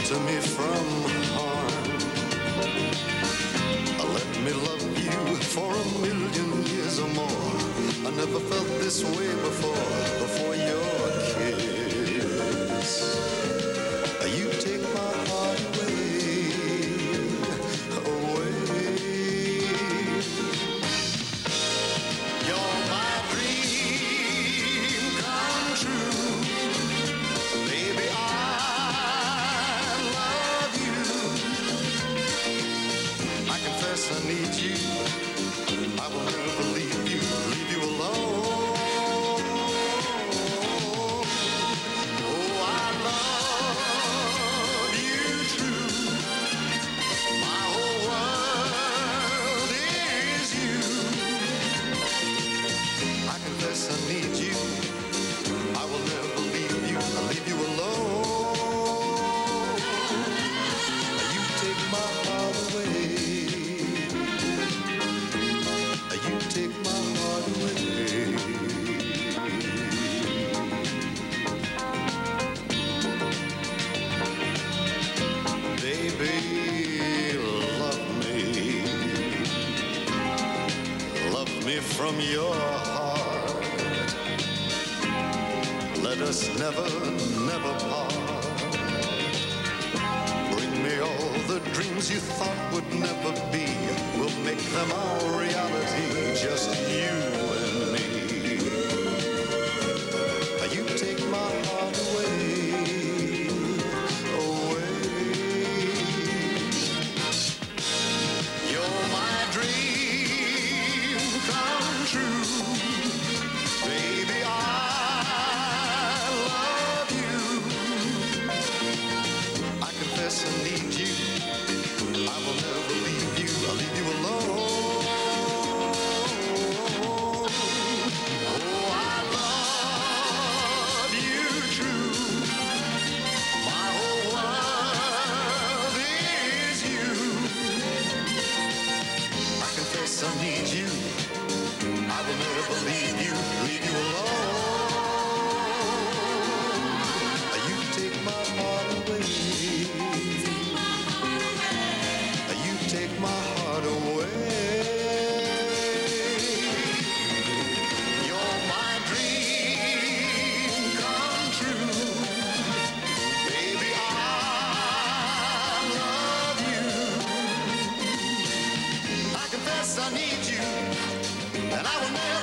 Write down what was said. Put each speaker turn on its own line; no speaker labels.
shelter me from harm. Let me love you for 1,000,000 years or more. I never felt this way before your kiss. You take my heart away, away. You're my dream come true. Baby, I love you. I confess I need you. I will never leave you alone. Oh, I love you true. My whole world is you. I confess I need you. I will never leave you alone. You take my heart away. You take my heart away. Baby, love me from your heart. Let us never, never part. Bring me all the dreams you thought would never be. We'll make them our reality, just you and me. You take my heart away, away. You're my dream come true. Baby, I love you. I confess I need you. I will never leave you. I'll leave you alone. Oh, I love you true. My whole world is you. I confess I need you. I will never leave you alone. You take my heart away. You take my heart away. You're my dream come true. Baby, I love you. I confess I need you, and I will never